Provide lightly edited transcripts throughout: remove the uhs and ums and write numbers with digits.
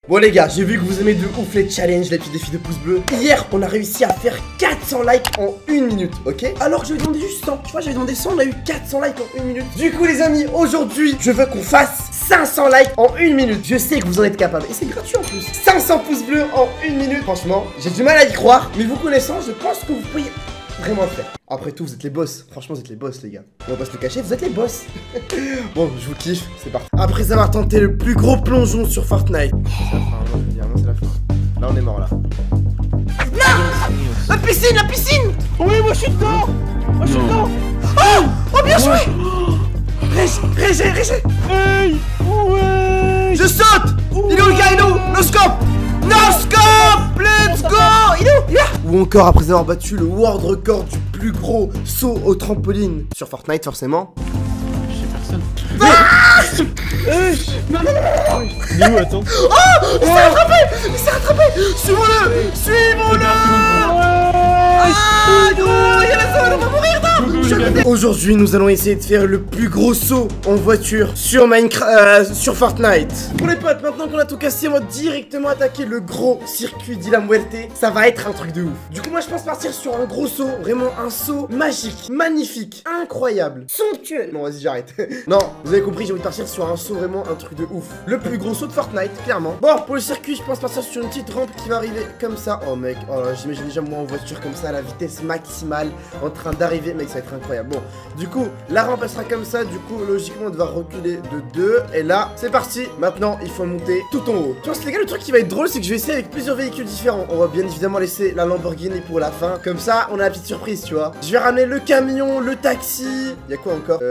Bon les gars, j'ai vu que vous aimez de ouf les challenges, les petits défis de pouces bleus. Hier, on a réussi à faire 400 likes en 1 minute, ok? Alors que j'avais demandé juste 100, tu vois, j'avais demandé 100, on a eu 400 likes en 1 minute. Du coup les amis, aujourd'hui, je veux qu'on fasse 500 likes en 1 minute. Je sais que vous en êtes capables, et c'est gratuit en plus. 500 pouces bleus en 1 minute, franchement, j'ai du mal à y croire. Mais vous connaissant, je pense que vous pouvez vraiment le faire. Après tout, vous êtes les boss. Franchement, vous êtes les boss, les gars. On va pas se le cacher, vous êtes les boss. Bon, je vous kiffe, c'est parti. Après avoir tenté le plus gros plongeon sur Fortnite. C'est la fin, moi je veux dire, moi c'est la fin. Là, on est mort là. Non! La piscine, la piscine! Oui, moi je suis dedans! Moi je suis dedans! Oh! Oh, bien joué! Régé! Hey! Ouais! Je saute! Il est où le gars? Il est où? No scope! No scope! Let's go! Il est où? Il est là! Ou encore après avoir battu le world record du plus gros saut au trampoline sur Fortnite, forcément. Je sais personne. Ah! Non! Il est où, attends? Oh! Il s'est rattrapé! Il s'est rattrapé! Suivons-le! Suivons-le! Ah, gros! Il y a la zone! On va mourir, non! Aujourd'hui, nous allons essayer de faire le plus gros saut en voiture sur Minecraft, sur Fortnite. Pour les potes, maintenant qu'on a tout cassé, on va directement attaquer le gros circuit de la Muerte. Ça va être un truc de ouf. Du coup, moi, je pense partir sur un gros saut, vraiment un saut magique, magnifique, incroyable, somptueux. Non, vas-y, j'arrête. Non, vous avez compris, j'ai envie de partir sur un saut, vraiment un truc de ouf. Le plus gros saut de Fortnite, clairement. Bon, pour le circuit, je pense partir sur une petite rampe qui va arriver comme ça. Oh mec, oh là, j'imagine déjà moi en voiture comme ça à la vitesse maximale, en train d'arriver. Mec, ça va être incroyable. Bon, du coup, la rampe elle sera comme ça. Du coup, logiquement, on va reculer de 2. Et là, c'est parti. Maintenant, il faut monter tout en haut. Tu vois, les gars, le truc qui va être drôle, c'est que je vais essayer avec plusieurs véhicules différents. On va bien évidemment laisser la Lamborghini pour la fin. Comme ça, on a la petite surprise, tu vois. Je vais ramener le camion, le taxi. Il y a quoi encore?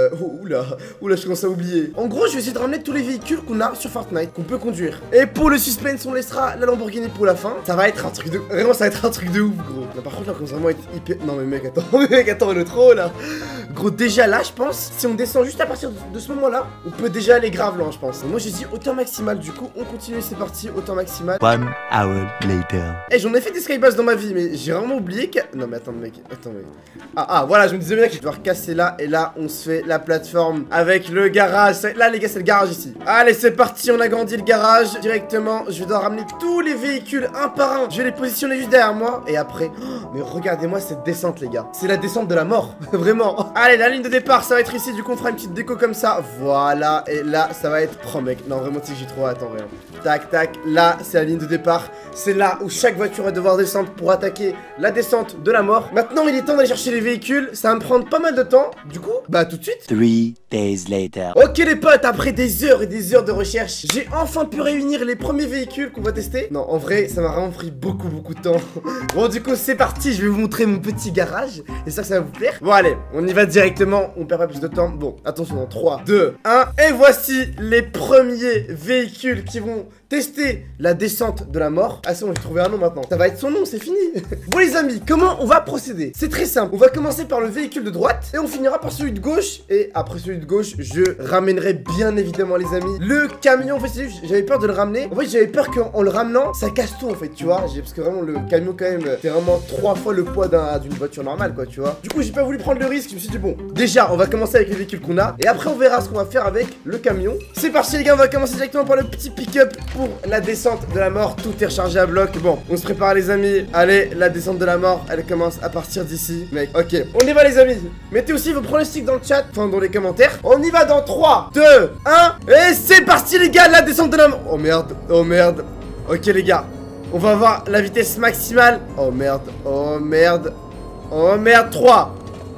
Oula, je commence à oublier. En gros, je vais essayer de ramener tous les véhicules qu'on a sur Fortnite, qu'on peut conduire. Et pour le suspense, on laissera la Lamborghini pour la fin. Ça va être un truc de... Vraiment, ça va être un truc de ouf, gros. Non, par contre, là, commence vraiment à être hyper... Non, mais mec, attends. Mec, attends, on est trop, là. Gros, déjà là, je pense, si on descend juste à partir de ce moment-là, on peut déjà aller grave loin, je pense. Et moi, j'ai dit hauteur maximale. Du coup, on continue, c'est parti. Hauteur maximale. 1 hour later. Eh, j'en ai fait des skybus dans ma vie, mais j'ai vraiment oublié que... Non, mais attends, mec. Attends, mec. Ah, voilà, je me disais bien que je vais devoir casser là. Et là, on se fait la plateforme avec le garage. Là, les gars, c'est le garage ici. Allez, c'est parti. On a grandi le garage directement. Je vais devoir ramener tous les véhicules un par un. Je vais les positionner juste derrière moi. Et après... Oh, mais regardez-moi cette descente, les gars. C'est la descente de la mort. Vraiment. Allez, la ligne de départ, ça va être ici. Du coup, on fera une petite déco comme ça. Voilà. Et là, ça va être... Oh, mec. Non, vraiment, tu sais que j'ai trop hâte en vrai. Tac, tac. Là, c'est la ligne de départ. C'est là où chaque voiture va devoir descendre pour attaquer la descente de la mort. Maintenant, il est temps d'aller chercher les véhicules. Ça va me prendre pas mal de temps. Du coup, bah, tout de suite. 3 days later. Ok, les potes, après des heures et des heures de recherche, j'ai enfin pu réunir les premiers véhicules qu'on va tester. Non, en vrai, ça m'a vraiment pris beaucoup de temps. Bon, du coup, c'est parti. Je vais vous montrer mon petit garage. J'espère que ça va vous plaire. Bon, allez, on y va directement. On perd pas plus de temps. Bon, attention, dans 3, 2, 1. Et voici les premiers véhicules qui vont tester la descente de la mort. Ah, c'est bon, j'ai trouvé un nom maintenant. Ça va être son nom, c'est fini. Bon, les amis, comment on va procéder? C'est très simple. On va commencer par le véhicule de droite et on finira par celui de gauche. Et après celui de gauche, je ramènerai bien évidemment, les amis, le camion. En fait, j'avais peur de le ramener. En fait, j'avais peur qu'en le ramenant, ça casse tout, en fait, tu vois. Parce que vraiment, le camion, quand même, c'est vraiment 3 fois le poids d'une voiture normale, quoi, tu vois. Du coup, j'ai pas voulu prendre le risque. Je me suis dit, bon, déjà, on va commencer avec les véhicules qu'on a. Et après, on verra ce qu'on va faire avec le camion. C'est parti, les gars. On va commencer directement par le petit pick-up pour la descente de la mort. Tout est rechargé à bloc. Bon, on se prépare, les amis. Allez, la descente de la mort, elle commence à partir d'ici. Mec, ok. On y va, les amis. Mettez aussi vos pronostics dans le chat, enfin dans les commentaires. On y va dans 3, 2, 1. Et c'est parti, les gars, la descente de la mort. Oh merde, oh merde. Ok, les gars, on va avoir la vitesse maximale. Oh merde, oh merde. Oh merde, 3,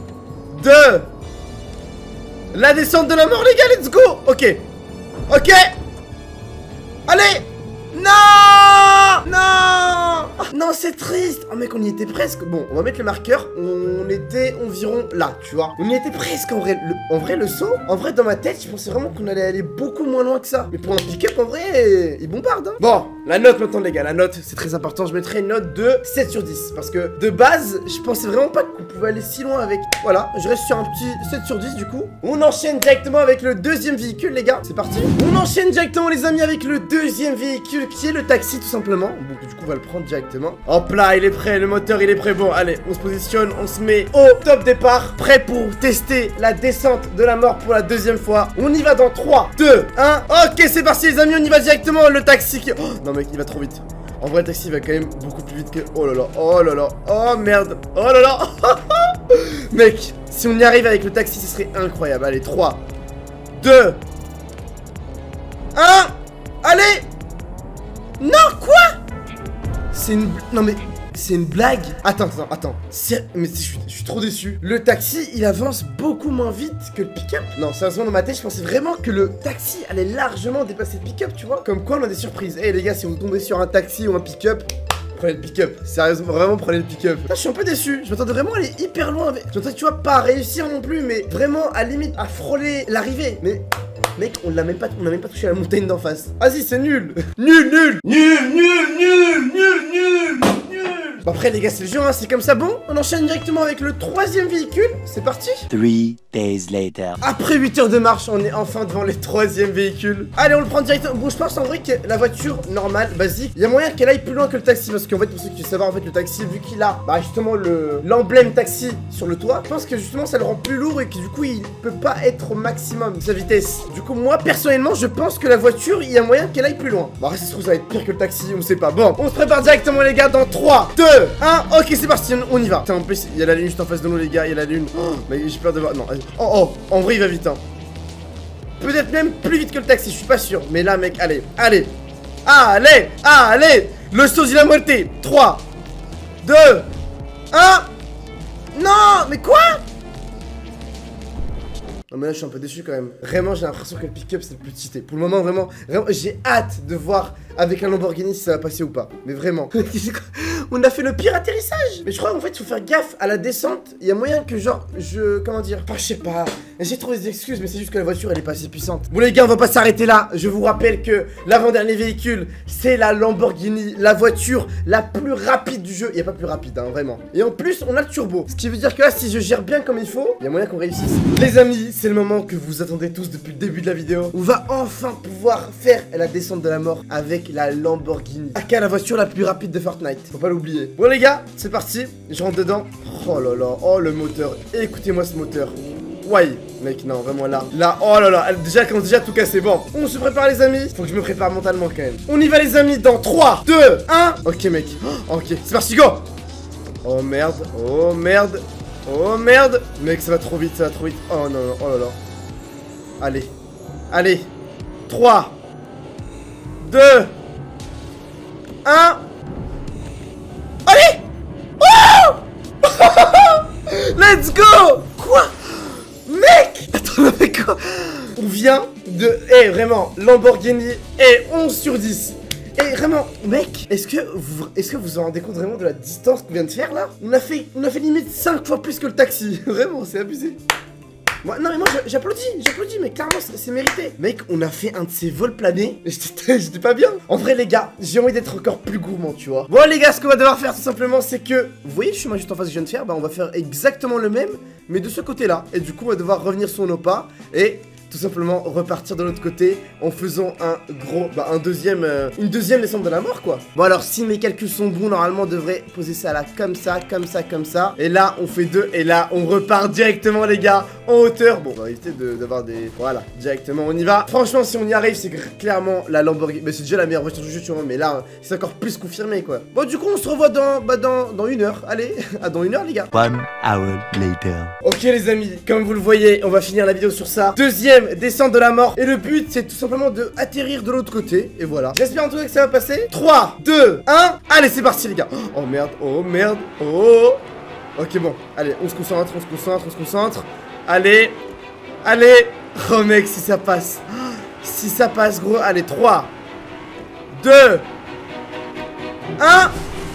2. La descente de la mort, les gars, let's go. Ok. Ok. Allez. Non! Non! Non, c'est triste. Oh mec, on y était presque. Bon, on va mettre le marqueur. On était environ là, tu vois. On y était presque en vrai. En vrai, le saut, en vrai, dans ma tête, je pensais vraiment qu'on allait aller beaucoup moins loin que ça. Mais pour un pick-up, en vrai, il bombarde, hein. Bon, La note maintenant les gars, la note c'est très important, je mettrai une note de 7 sur 10. Parce que de base, je pensais vraiment pas qu'on pouvait aller si loin avec. Voilà, je reste sur un petit 7 sur 10 du coup. On enchaîne directement avec le deuxième véhicule les gars, c'est parti. On enchaîne directement les amis avec le deuxième véhicule qui est le taxi tout simplement. Donc du coup on va le prendre directement. Hop là, il est prêt, le moteur il est prêt. Bon allez, on se positionne, on se met au top départ, prêt pour tester la descente de la mort pour la deuxième fois. On y va dans 3, 2, 1. Ok c'est parti les amis, on y va directement. Le taxi qui... Oh, non mec, il va trop vite. En vrai le taxi va quand même beaucoup plus vite que... Oh là là, oh là là, oh merde, oh là là. Mec, si on y arrive avec le taxi ce serait incroyable. Allez, 3, 2, 1. Allez. Non, quoi? C'est une... Non mais... C'est une blague. Attends. Mais je suis trop déçu. Le taxi, il avance beaucoup moins vite que le pick-up. Non, sérieusement, dans ma tête, je pensais vraiment que le taxi allait largement dépasser le pick-up, tu vois. Comme quoi, on a des surprises. Eh les gars, si vous tombez sur un taxi ou un pick-up, prenez le pick-up. Sérieusement, vraiment, prenez le pick-up. Là, je suis un peu déçu. Je m'attendais vraiment à aller hyper loin. Je m'attendais, tu vois, pas à réussir non plus, mais vraiment, à limite, à frôler l'arrivée. Mais... Mec, on n'a même pas touché la montagne d'en face. Vas-y, c'est nul. Nul. Bon après les gars c'est le jeu hein, c'est comme ça. Bon on enchaîne directement avec le troisième véhicule. C'est parti. 3 days later. Après 8 heures de marche on est enfin devant les troisième véhicules. Allez on le prend directement. Bon je pense en vrai que la voiture normale, basique, il y a moyen qu'elle aille plus loin que le taxi. Parce qu'en fait pour ceux qui veulent savoir en fait le taxi vu qu'il a bah justement l'emblème taxi sur le toit, je pense que justement ça le rend plus lourd et que du coup il peut pas être au maximum sa vitesse. Du coup moi personnellement je pense que la voiture il y a moyen qu'elle aille plus loin. Bon après ça se trouve ça va être pire que le taxi, on sait pas. Bon on se prépare directement les gars dans 3, 2, 1, ok c'est parti, on y va. Putain en plus il y a la lune juste en face de nous les gars, il y a la lune. Oh, mais j'ai peur de voir, non. Oh, en vrai il va vite hein. Peut-être même plus vite que le taxi, je suis pas sûr. Mais là mec, allez. Le saut de la moitié. 3, 2, 1. Non, mais quoi? Non mais là je suis un peu déçu quand même. Vraiment j'ai l'impression que le pick-up c'est le plus cheaté. Pour le moment vraiment j'ai hâte de voir avec un Lamborghini si ça va passer ou pas. Mais vraiment. On a fait le pire atterrissage. Mais je crois en fait il faut faire gaffe à la descente. Il y a moyen que genre comment dire. Enfin je sais pas. J'ai trouvé des excuses mais c'est juste que la voiture elle est pas assez puissante. Bon les gars on va pas s'arrêter là. Je vous rappelle que l'avant-dernier véhicule c'est la Lamborghini. La voiture la plus rapide du jeu. Il n'y a pas plus rapide hein vraiment. Et en plus on a le turbo. Ce qui veut dire que là si je gère bien comme il faut, il y a moyen qu'on réussisse. Les amis c'est le moment que vous attendez tous depuis le début de la vidéo. On va enfin pouvoir faire la descente de la mort avec la Lamborghini. Aka la voiture la plus rapide de Fortnite. Faut pas l'oublier. Bon les gars, c'est parti. Je rentre dedans. Oh là là, oh le moteur. Écoutez-moi ce moteur. Ouais, mec, non, vraiment là. Là, oh là là, elle commence déjà à tout casser. Bon, on se prépare les amis. Faut que je me prépare mentalement quand même. On y va les amis dans 3, 2, 1. Ok mec. Ok, c'est parti, go. Oh merde, oh merde. Oh merde. Mec, ça va trop vite, ça va trop vite. Oh non, non, oh là là. Allez. 3, 2, 1. Allez. Oh. Let's go. Quoi? Mec. Attends, mais quoi? On vient de... vraiment, Lamborghini est 11 sur 10. Et vraiment, mec, est-ce que vous vous rendez compte vraiment de la distance qu'on vient de faire là? On a fait limite 5 fois plus que le taxi. Vraiment, c'est abusé. Non mais moi j'applaudis mais clairement c'est mérité. Mec on a fait un de ces vols planés. J'étais pas bien. En vrai les gars j'ai envie d'être encore plus gourmand tu vois. Bon les gars ce qu'on va devoir faire tout simplement c'est que vous voyez le chemin juste en face que je viens de faire. Bah on va faire exactement le même mais de ce côté là. Et du coup on va devoir revenir sur nos pas et tout simplement repartir de l'autre côté en faisant une deuxième descente de la mort quoi. Bon alors si mes calculs sont bons normalement on devrait poser ça là comme ça. Et là on fait 2 et là on repart directement les gars en hauteur. Bon on va éviter d'avoir des... Voilà directement on y va. Franchement si on y arrive c'est clairement la Lamborghini. Mais c'est déjà la meilleure voiture du jeu tu vois. Mais là c'est encore plus confirmé quoi. Bon du coup on se revoit dans 1 heure. Allez dans 1 heure les gars. 1 hour later. Ok les amis comme vous le voyez on va finir la vidéo sur ça. Deuxième descente de la mort. Et le but c'est tout simplement de atterrir de l'autre côté. Et voilà. J'espère en tout cas que ça va passer. 3, 2, 1. Allez c'est parti les gars. Oh merde. Oh. Ok bon. Allez on se concentre. Allez. Oh mec si ça passe. Si ça passe gros. Allez 3, 2, 1.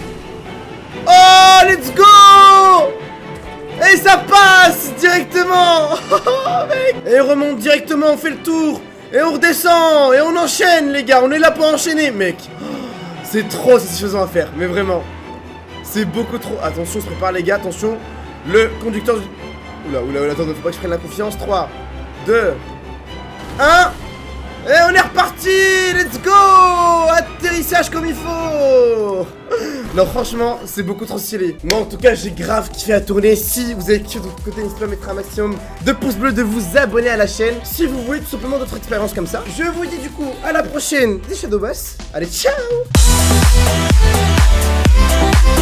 Oh let's go. Et ça passe directement. Oh mec. Et on remonte directement, on fait le tour. Et on redescend. Et on enchaîne les gars, on est là pour enchaîner mec. C'est trop satisfaisant à faire, mais vraiment. C'est beaucoup trop. Attention, on se prépare les gars, attention. Le conducteur du... Oula, attends, faut pas que je prenne la confiance. 3, 2, 1. Et on est reparti. Let's go. Atterrissage comme il faut. Non, franchement, c'est beaucoup trop stylé. Moi, en tout cas, j'ai grave kiffé à tourner. Si vous avez kiffé de votre côté, n'hésitez pas à mettre un maximum de pouces bleus, de vous abonner à la chaîne. Si vous voulez tout simplement d'autres expériences comme ça. Je vous dis du coup à la prochaine des Shadow Boss. Allez, ciao.